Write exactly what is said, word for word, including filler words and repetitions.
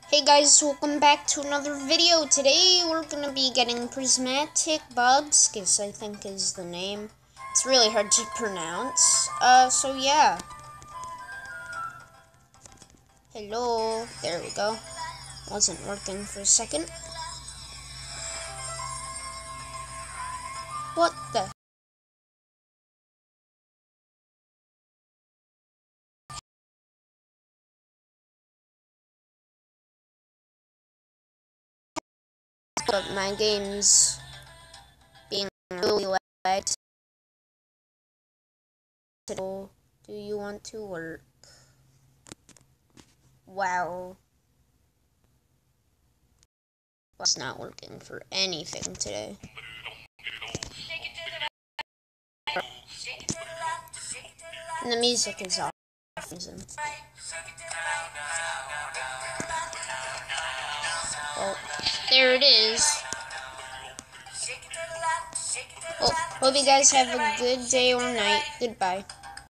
Hey guys, welcome back to another video. Today we're gonna be getting prismatic bobskus, I think is the name. It's really hard to pronounce. Uh, so yeah. Hello. There we go. Wasn't working for a second. What the? But my game's being really lagged. Do you want to work? Wow. It's not working for anything today. And the music is off. Oh, there it is. Well, hope you guys have a good day or night. Goodbye.